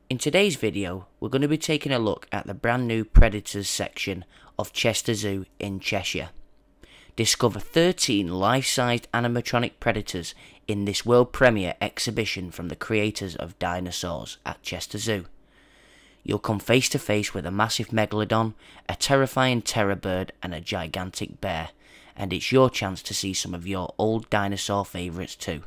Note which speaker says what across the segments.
Speaker 1: In today's video, we're going to be taking a look at the brand new Predators section of Chester Zoo in Cheshire. Discover 13 life-sized animatronic predators in this world premiere exhibition from the creators of dinosaurs at Chester Zoo. You'll come face to face with a massive megalodon, a terrifying terror bird and a gigantic bear, and it's your chance to see some of your old dinosaur favourites too.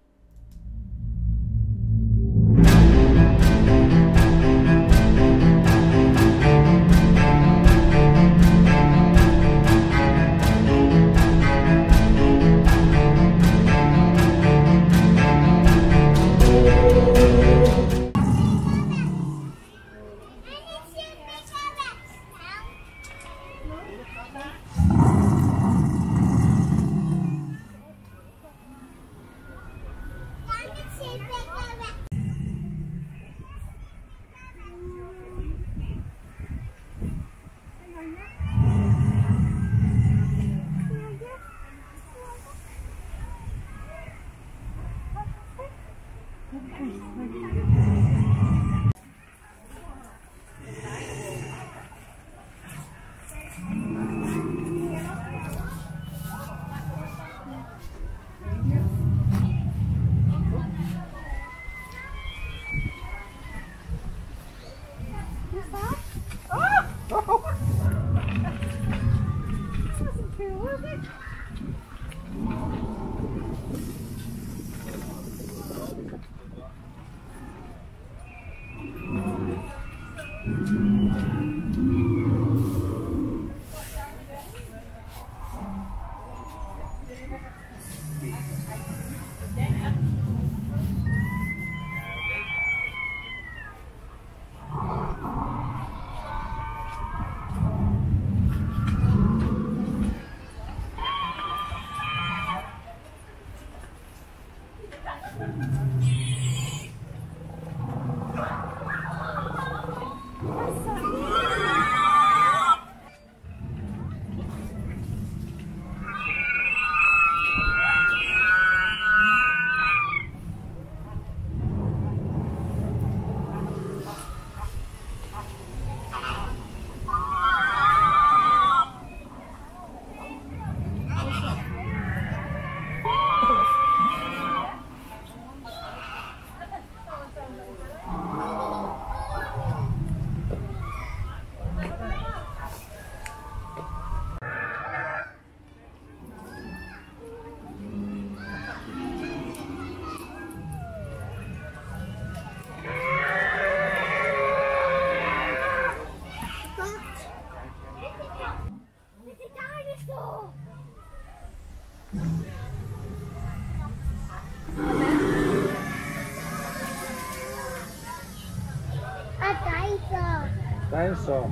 Speaker 2: Dinosaur.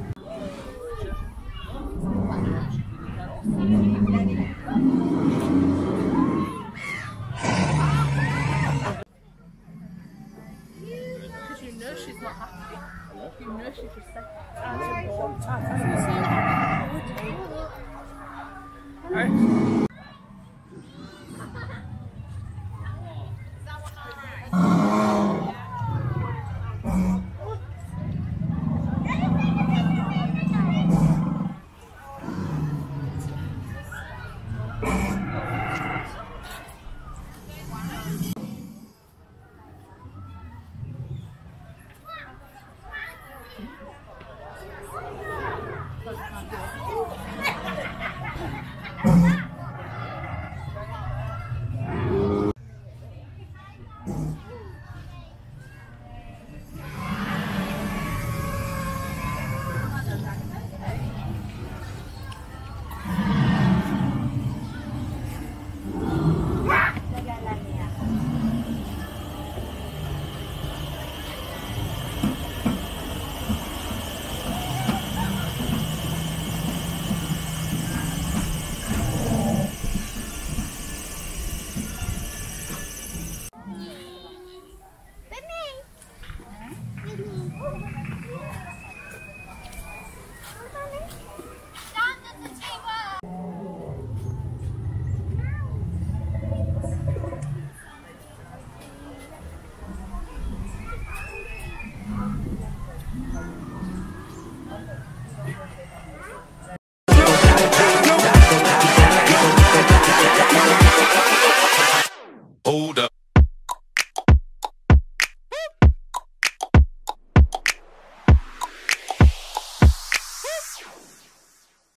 Speaker 3: Because you know she's not happy. You know she's just sick. Right.